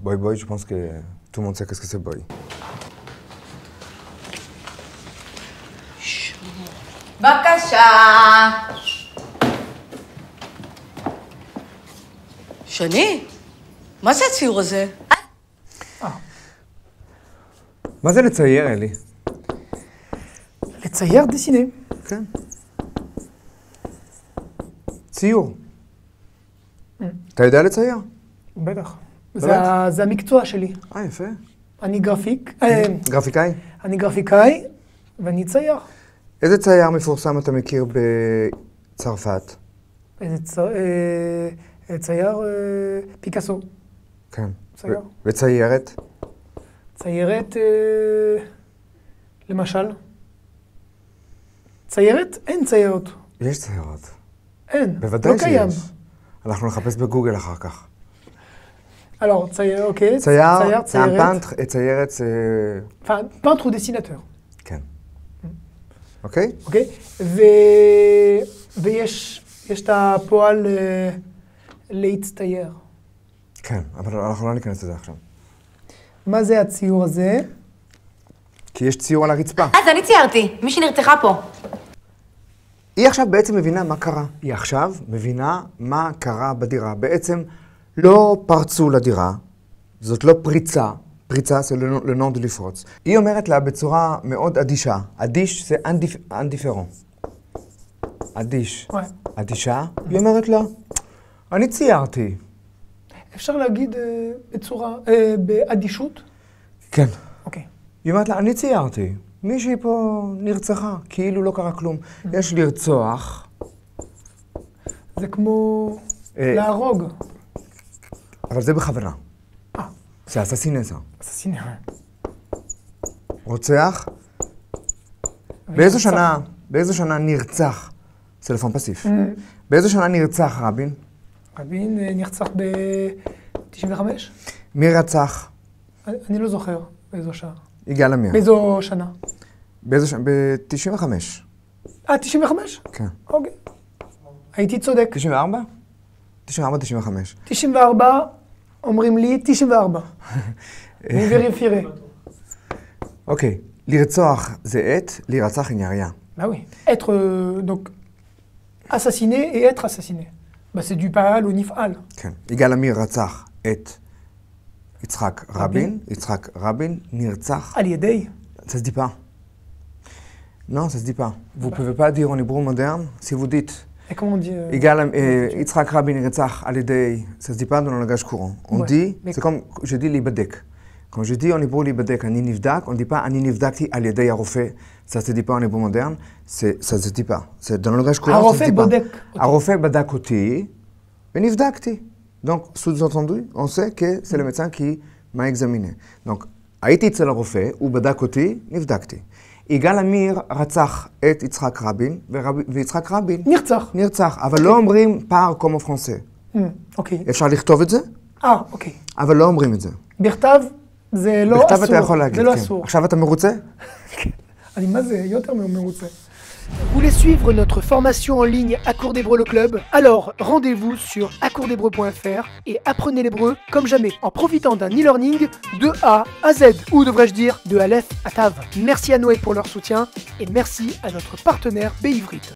Boy boy, je pense que tout le monde sait qu'est-ce que c'est boy. בבקשה. שני, מה זה הציור הזה? מה זה לצייר, אלי? לצייר דסיני. כן. ציור. אתה יודע לצייר? בטח. באמת? זה המקצוע שלי. יפה. אני גרפיקאי? אני גרפיקאי ואני צייר. איזה צייר מפורסם אתה מכיר בצרפת? צייר פיקאסו. כן. צייר. וציירת? ציירת, למשל. ציירת? אין ציירות. יש ציירות. אין, בוודאי לא קיים. שיש. אנחנו נחפש בגוגל אחר כך. Alors, צייר, אוקיי. צייר, ציירת. ציירת זה... peintre ou dessinateur. כן. אוקיי? אוקיי? ויש את הפועל להצטייר. כן, אבל אנחנו לא ניכנס לזה עכשיו. מה זה הציור הזה? כי יש ציור על הרצפה. אז אני ציירתי, מי שנרצחה פה. היא עכשיו בעצם מבינה מה קרה. היא עכשיו מבינה מה קרה בדירה. בעצם לא פרצו לדירה, זאת לא פריצה. פריצה זה לנון דה לפרוץ. היא אומרת לה בצורה מאוד אדישה. אדיש זה אנדיפרון. אדיש. אדישה. היא אומרת לה, אני ציירתי. אפשר להגיד בצורה, באדישות? כן. אוקיי. היא אומרת לה, אני ציירתי. מישהי פה נרצחה, כאילו לא קרה כלום. יש לרצוח. זה כמו להרוג. אבל זה בכוונה. זה אססינזה. אססיני. רוצח? באיזו שנה נרצח? טלפון פסיף. באיזו שנה נרצח רבין? רבין נרצח ב-95? מי רצח? אני לא זוכר באיזו שעה. יגאל עמיר. באיזו שנה? ב-95. 95? כן. אוקיי. הייתי צודק. 94? 94, 95. 94, אומרים לי 94. אני וריפירה. אוקיי. לרצוח זה עת, להירצח היא יריה. Bah oui. Être, donc, assassiné et être assassiné. Bah c'est du pa'al au nif'al. כן. יגאל עמיר רצח את יצחק רבין. יצחק רבין נרצח. À l'idée. Ça se dit pas. Non, ça se dit pas. Vous pouvez pas dire en hébreu moderne si vous dites Et comment on dit Yitzhak Rabin נרצח על ידי, ça se dit pas dans le langage courant. On dit, c'est comme je dis להיבדק. Quand je dis en hébreu להיבדק, אני נבדק, on dit pas אני נבדקתי על ידי הרופא. Ça se dit pas en hébreu moderne, ça se dit pas. C'est dans le langage courant, ça se dit pas. הרופא בדק אותי ונבדקתי. Donc, sous-entendu, on sait que c'est le médecin qui m'a examiné. Donc, הייתי אצל הרופא, הוא בדק אותי, נבדקתי. יגאל עמיר רצח את יצחק רבין, ויצחק רבין נרצח, אבל לא אומרים פער כמו פרנסה. אוקיי. אפשר לכתוב את זה? אוקיי. אבל לא אומרים את זה. בכתב זה לא אסור. בכתב אתה יכול להגיד, זה לא כן. אסור. עכשיו אתה מרוצה? אני מה זה? יותר מרוצה. Vous voulez suivre notre formation en ligne à Cours d'Hébreu le Club? Alors rendez-vous sur accoursdhébreu.fr et apprenez l'hébreu comme jamais en profitant d'un e-learning de A à Z, ou devrais-je dire de Aleph à Tav. Merci à Noé pour leur soutien et merci à notre partenaire Beivrit.